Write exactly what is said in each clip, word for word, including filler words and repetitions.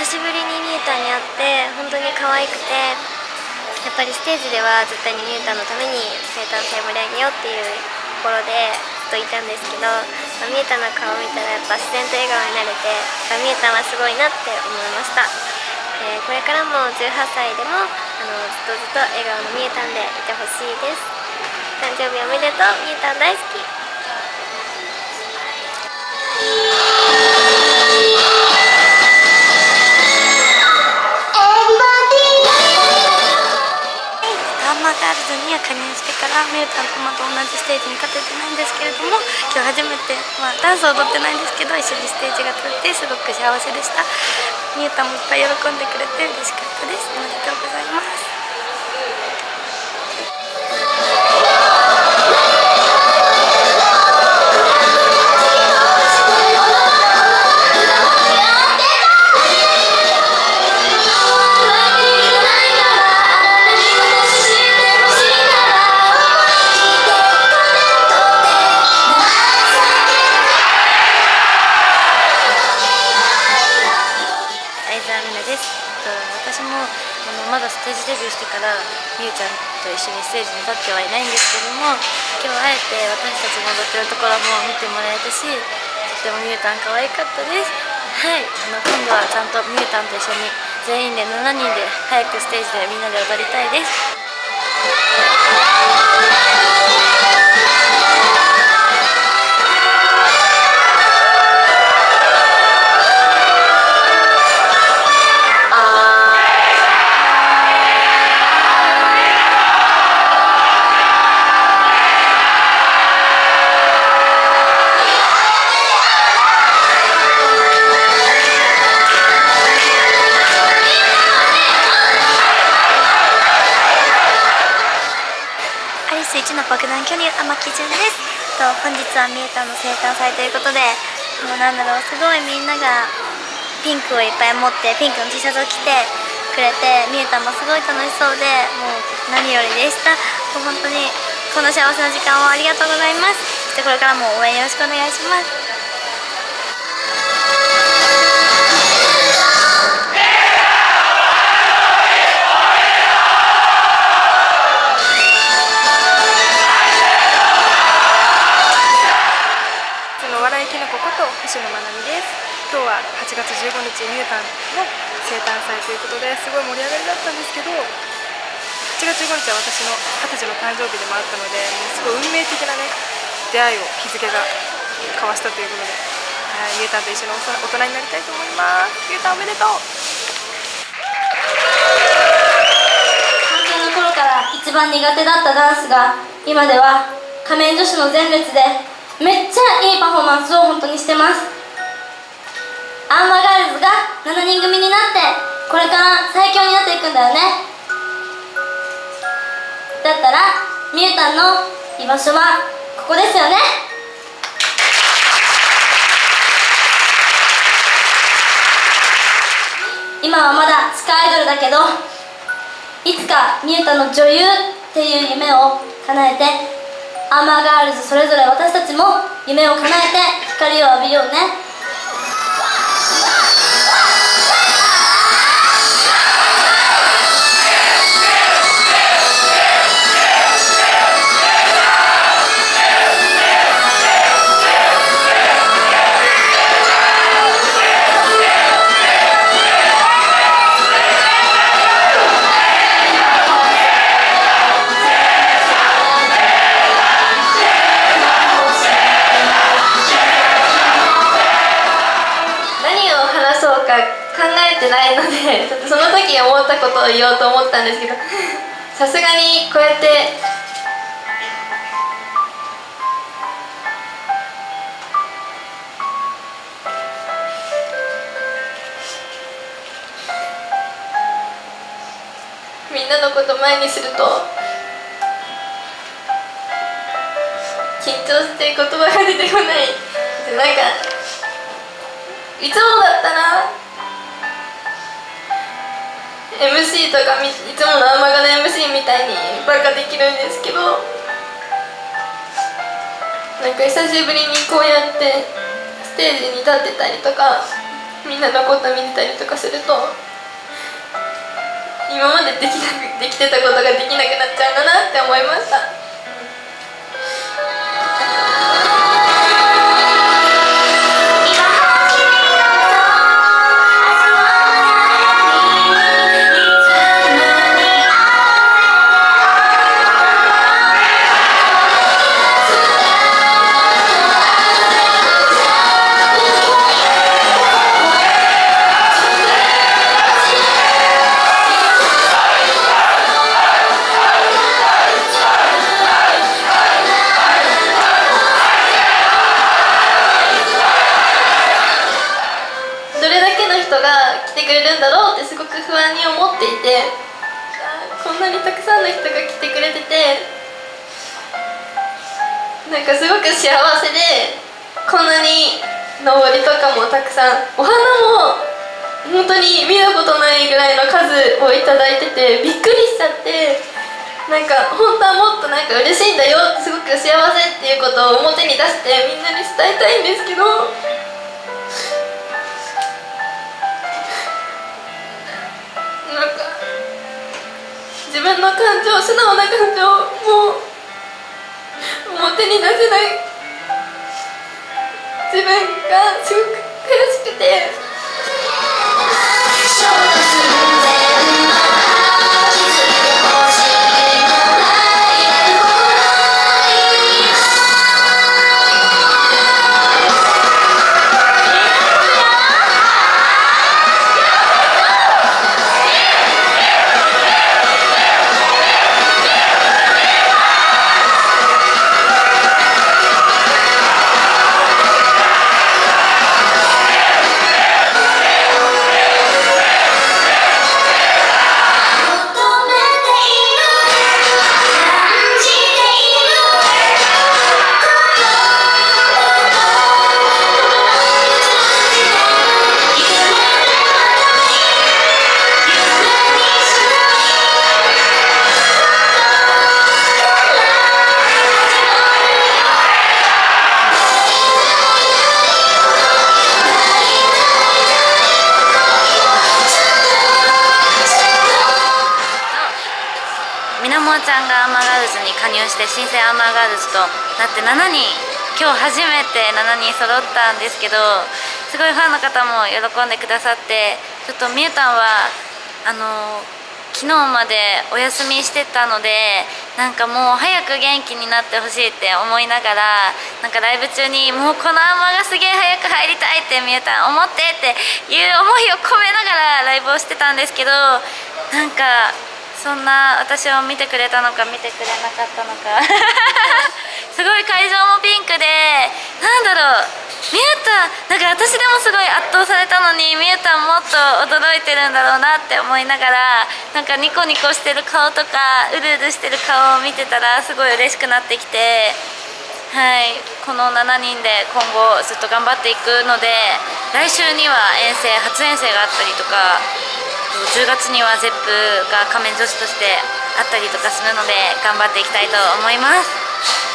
しぶりにみゆたんに会って本当に可愛くて、やっぱりステージでは絶対にみゆたんのために生誕祭盛り上げようっていう心でずっといたんですけど、まあ、みゆたんの顔を見たらやっぱ自然と笑顔になれて、みゆたんはすごいなって思いました。えー、これからもじゅうはっさいでもあのずっとずっと笑顔のみゆたんでいてほしいです。誕生日おめでとう、みゆたん大好き。 ガンマガールズには加入してからみゆたんとまた同じステージに立ててないんですけれども、今日初めて、まあ、ダンスを踊ってないんですけど一緒にステージが立ってすごく幸せでした。みゆたんもいっぱい喜んでくれて嬉しかったです。おめでとうございます。私もあのまだステージデビューしてからみゆちゃんと一緒にステージに立ってはいないんですけども、今日あえて私たちの踊ってるところも見てもらえたし、とてもみゆたん可愛かったです。はい、あの今度はちゃんとみゆたんと一緒に全員でしちにんで早くステージでみんなで踊りたいです。いちの爆弾距離天城純です。と本日はみゆたんの生誕祭ということで、もうなんだろう、すごいみんながピンクをいっぱい持ってピンクの T シャツを着てくれて、みゆたんもすごい楽しそうで、もう何よりでした。もう本当にこの幸せな時間をありがとうございます。そしてこれからも応援よろしくお願いします。 星野まなみです。今日ははちがつじゅうごにちみゆたんの生誕祭ということで、すごい盛り上がりだったんですけど、はちがつじゅうごにちは私のはたちの誕生日でもあったので、もうすごい運命的なね出会いを日付が交わしたということで、はい、みゆたんと一緒に大人になりたいと思います。みゆたんおめでとう。 関係の頃から一番苦手だったダンスが今では仮面女子の前列でめっちゃいいパフォーマンスを本当にしてます。アンマガールズがしちにん組になってこれから最強になっていくんだよね。だったらみゆたんの居場所はここですよね。今はまだ地下アイドルだけど、いつかみゆたの女優っていう夢を叶えて、アーマーガールズそれぞれ私たちも夢を叶えて光を浴びようね。 考えてないので、ちょっとその時思ったことを言おうと思ったんですけど、さすがにこうやってみんなのこと前にすると緊張して言葉が出てこない。なんかいつもだったら エムシー とかいつものアマガの エムシー みたいにバカできるんですけど、なんか久しぶりにこうやってステージに立ってたりとか、 みんなのこと見てたりとかすると、今までできなくできてたことができなくなっちゃうんだなって思いました。くれるんだろうってすごく不安に思っていて、こんなにたくさんの人が来てくれてて、なんかすごく幸せで、こんなにのぼりとかもたくさん、お花も本当に見たことないぐらいの数をいただいててびっくりしちゃって、なんか本当はもっとなんか嬉しいんだよって、すごく幸せっていうことを表に出してみんなに伝えたいんですけど、なんか自分の感情、素直な感情も表に出せない自分がすごく悔しくて。 ちゃんがアンマーガールズに加入して新生アンマーガールズとなってしちにん、今日初めてしちにん揃ったんですけど、すごいファンの方も喜んでくださって、ちょっとみゆたんはあの昨日までお休みしてたので、なんかもう早く元気になってほしいって思いながら、なんかライブ中にもうこのアンマがすげえ早く入りたいってみゆたん思ってっていう思いを込めながらライブをしてたんですけど、なんかそんな私を見てくれたのか見てくれなかったのかすごい会場もピンクで、なんだろう、みゆたんなんか私でもすごい圧倒されたのに、みゆたんもっと驚いてるんだろうなって思いながら、なんかニコニコしてる顔とかうるうるしてる顔を見てたらすごい嬉しくなってきて、はい、このしちにんで今後ずっと頑張っていくので、来週には遠征初遠征があったりとか、じゅうがつには ゼップ が仮面女子としてあったりとかするので、頑張っていきたいと思います。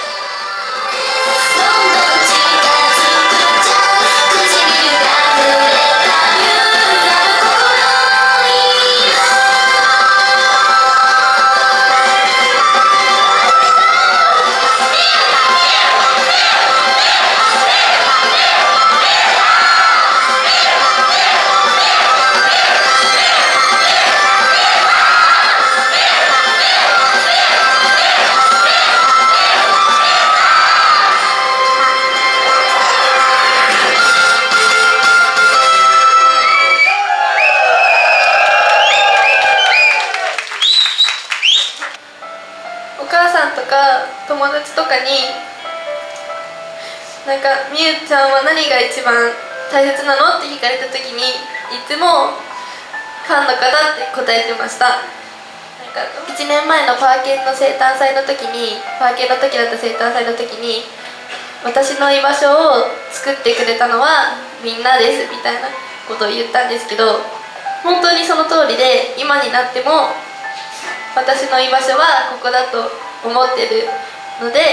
友達とかになんかみゆちゃんは何が一番大切なのって聞かれた時に、いつもファンの方って答えてました。なんかいちねんまえのパーケンの生誕祭の時にパーケンの時だった生誕祭の時に、私の居場所を作ってくれたのはみんなですみたいなことを言ったんですけど、本当にその通りで、今になっても私の居場所はここだと思ってるので、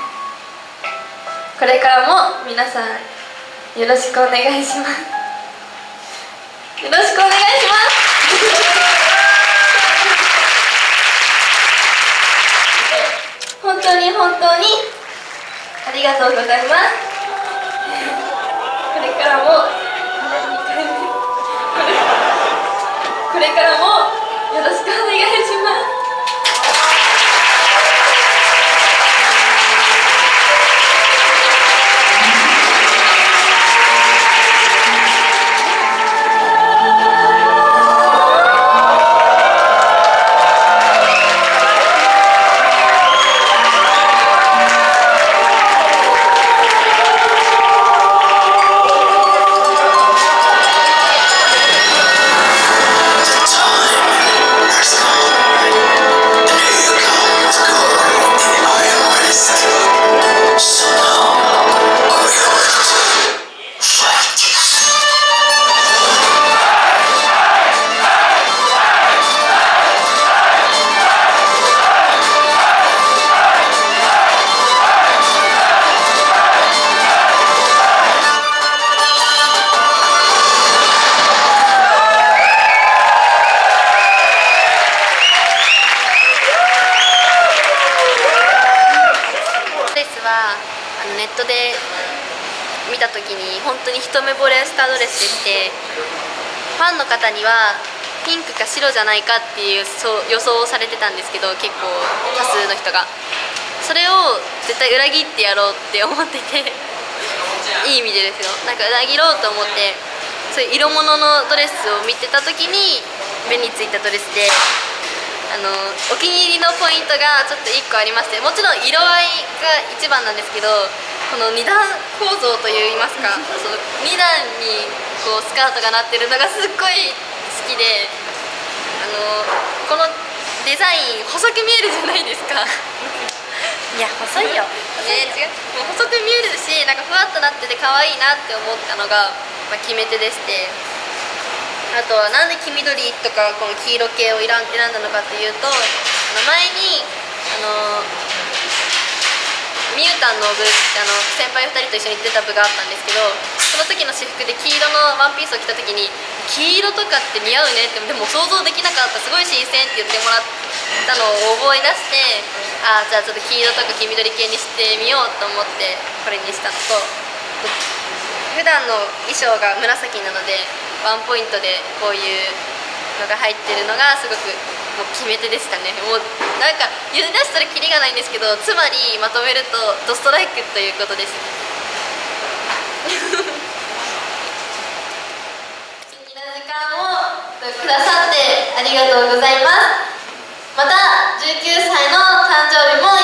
これからも皆さんよろしくお願いします。 よろしくお願いします。本当に本当にありがとうございます。これからもこれからもよろしくお願いします。 ネットで見た時に本当に一目惚れしたドレスでして、ファンの方にはピンクか白じゃないかっていうそう予想をされてたんですけど、結構多数の人がそれを絶対裏切ってやろうって思ってていい意味でですよ。なんか裏切ろうと思ってそういう色物のドレスを見てた時に目についたドレスで、あのお気に入りのポイントがちょっといっこありまして、もちろん色合いが一番なんですけど、この二段構造といいますか、そのに段にこうスカートがなってるのがすっごい好きで、あのこのデザイン細く見えるじゃないですか。 いや細いよ、 ね、違う、もう細く見えるし、なんかふわっとなってて可愛いなって思ったのが、まあ、決め手でして、あとはなんで黄緑とかこの黄色系を選ん選んだのかっていうと、あの前にあのミュータンの部あの先輩ふたりと一緒に出た部があったんですけど、その時の私服で黄色のワンピースを着た時に「黄色とかって似合うね」って、でも想像できなかった、すごい新鮮って言ってもらったのを覚え出して、ああじゃあちょっと黄色とか黄緑系にしてみようと思ってこれにしたのと、普段の衣装が紫なのでワンポイントでこういうのが入ってるのがすごくもう決め手でしたね。もうなんか言い出したらキリがないんですけど、つまりまとめるとドストライクということです。素敵な時間をくださってありがとうございます。またじゅうきゅうさいの誕生日も